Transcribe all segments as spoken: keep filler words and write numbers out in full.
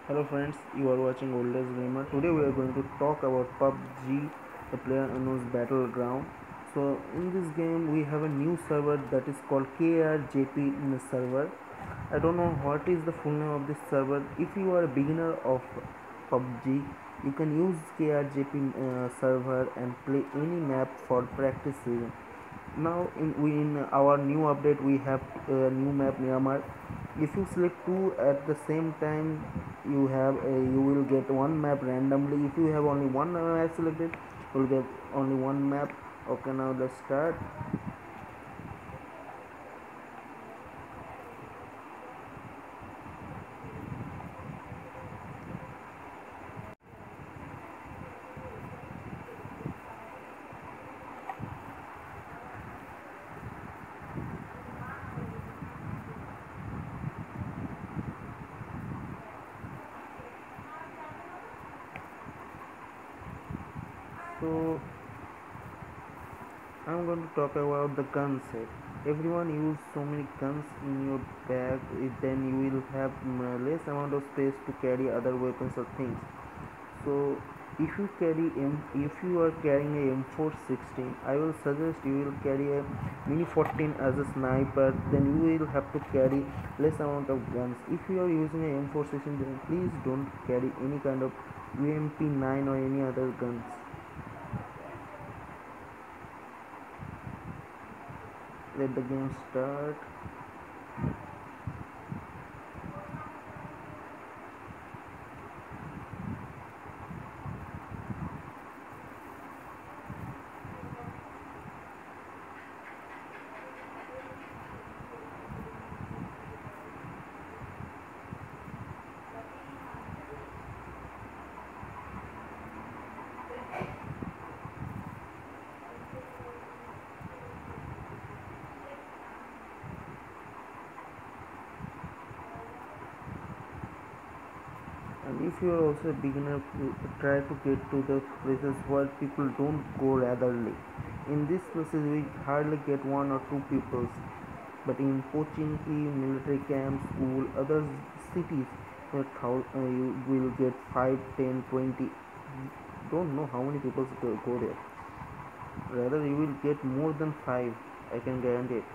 Hello friends, you are watching Oldest Gamer. Today we are going to talk about P U B G, the Player Unknown's Battleground. So in this game we have a new server that is called K R J P in the server. I don't know what is the full name of this server. If you are a beginner of P U B G, you can use K R J P uh, server and play any map for practice season. Now in we in our new update we have a new map Miramar. If you select two at the same time, you have a, you will get one map randomly. If you have only one map selected, you will get only one map. Okay, now let's start. So I'm going to talk about the gun set. Everyone use so many guns in your bag, then you will have mm, less amount of space to carry other weapons or things. So if you carry M, if you are carrying a M four sixteen, I will suggest you will carry a Mini fourteen as a sniper. Then you will have to carry less amount of guns. If you are using a M four sixteen, then please don't carry any kind of U M P nine or any other guns. Let the game start. And if you are also a beginner, try to get to the places where people don't go regularly. In these places we hardly get one or two people, but in Pochinki, military camp, school, other cities, where uh, you will get five, ten, twenty. Don't know how many people go there. Rather, you will get more than five. I can guarantee it.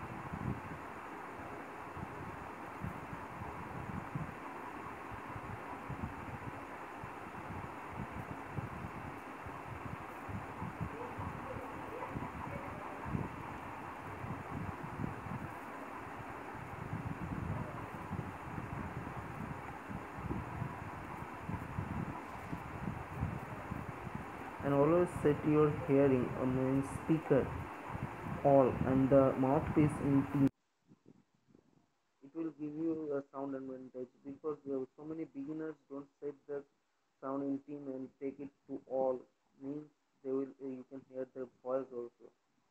And always set your hearing on speaker all and the mouthpiece in team. It will give you a sound advantage because uh, so many beginners don't set the sound in team and take it to all, means they will uh, you can hear their voice also.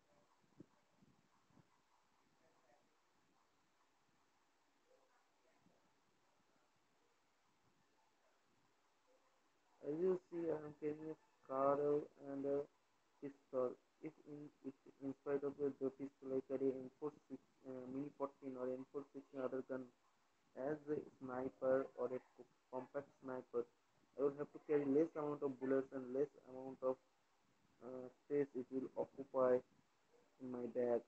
As you see, I am carrying a Scarab and a pistol. If in if in spite of the, the pistol I carry M four six, uh, Mini fourteen or M four sixteen other gun as a sniper or a compact sniper, I will have to carry less amount of bullets and less amount of uh, space it will occupy in my bag.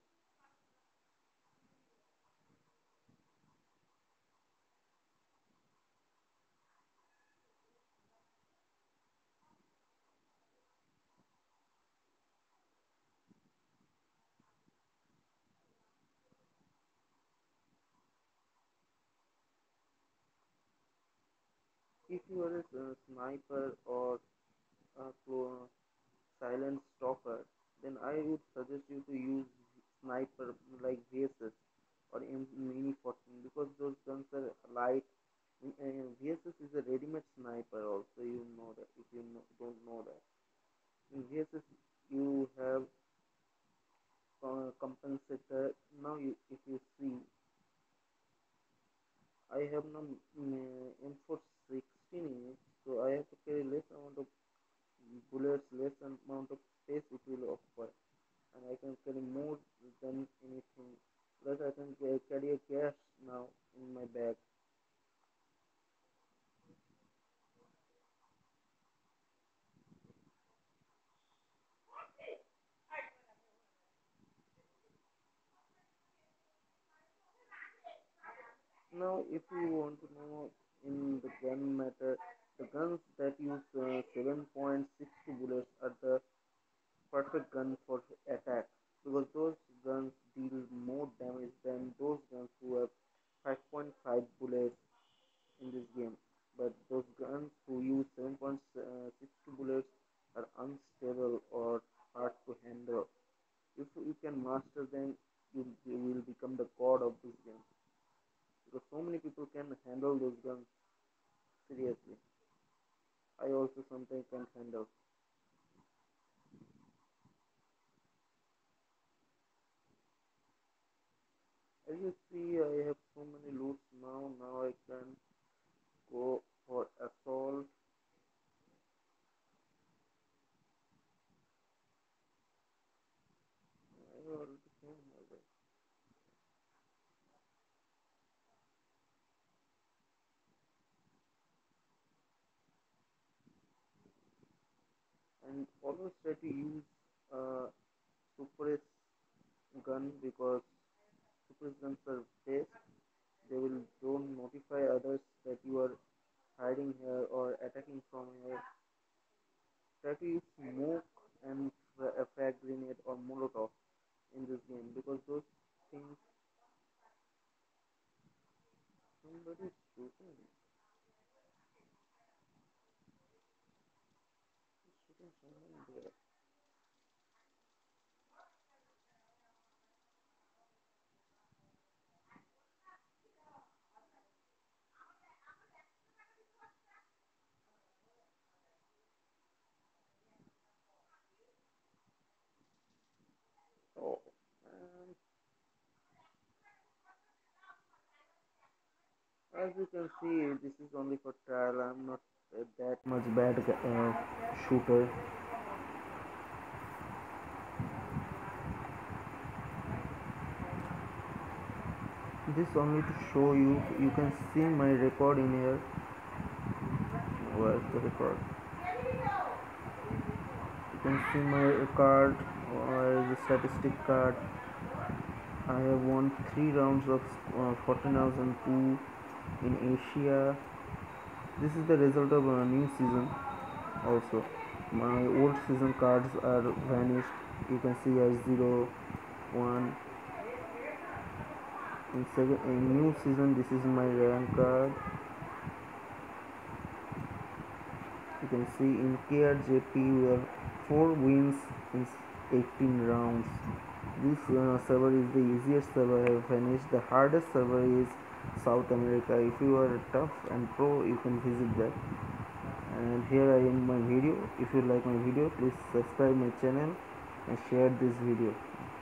If you are a uh, sniper or a clo- silent stalker, then I would suggest you to use sniper like V S S or M- Mini fourteen because those guns are light. Uh, V S S is a ready-made sniper also, you know that. If you know, don't know that, in V S S you have uh, compensator. Now you, if you see, I have now mm, M four sixteen in it, so I have to carry less amount of bullets, less amount of space it will occupy, and I can carry more than anything. Plus, I can carry a gas now in my bag. Now, if you want to know in the gun matter, the guns that use uh, seven point six two bullets are the perfect gun for attack because those guns deal more damage than those guns who have five point five bullets in this game. But those guns who use seven point six two bullets are unstable or hard to handle. If you can master them, you, you will become the god of this game because so many people can handle those guns seriously. I also sometimes can't handle. As you see, I have so many loots now. Now I can go for assault. I already came here, and always try to use uh, suppress gun because suppress guns are best. They will don't notify others that you are hiding here or attacking from here. Try to use smoke and a frag grenade or molotov in this game because those things somebody is shooting, shooting someone there. Oh, and as you can see, this is only for trial. I'm not uh, that much bad uh, shooter. This only to show you. You can see my record in here. Where's the record? You can see my card or the statistic card. I have won three rounds of uh, fourteen thousand two in Asia. This is the result of a new season. Also, my old season cards are vanished. You can see as zero, one. In second, in new season, this is my rank card. You can see in K R J P we have four wins in eighteen rounds. This uh, server is the easiest server I have finished. The hardest server is South America. If you are tough and pro, you can visit that. And here I end my video. If you like my video, please subscribe my channel and share this video.